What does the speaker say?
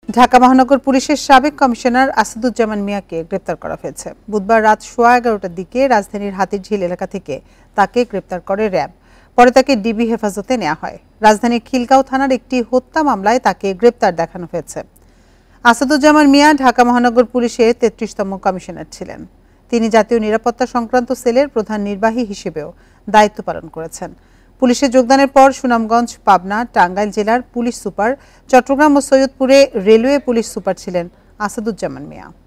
ঢাকা মহানগর পুলিশের সাবেক কমিশনার আসাদুজ্জামান মিয়াকে গ্রেপ্তার করা হয়েছে। বুধবার রাত 11:15টার দিকে রাজধানীর হাতিরঝিল এলাকা থেকে তাকে গ্রেপ্তার করে র‍্যাব। পরে তাকে ডিবি হেফাজতে নেওয়া হয়। রাজধানীর খিলগাঁও থানার একটি হত্যা মামলায় তাকে গ্রেপ্তার দেখানো হয়েছে। আসাদুজ্জামান মিয়া ঢাকা মহানগর পুলিশের 33তম কমিশনার ছিলেন। তিনি জাতীয় নিরাপত্তা সংক্রান্ত সেলের প্রধান নির্বাহী হিসেবেও দায়িত্ব পালন করেছেন। পুলিশে যোগদানের পর সুনামগঞ্জ, পাবনা, টাঙ্গাইল জেলার পুলিশ সুপার, চট্টগ্রাম ও সৈয়দপুরে রেলওয়ে পুলিশ সুপার ছিলেন আসাদুজ্জামান মিয়া।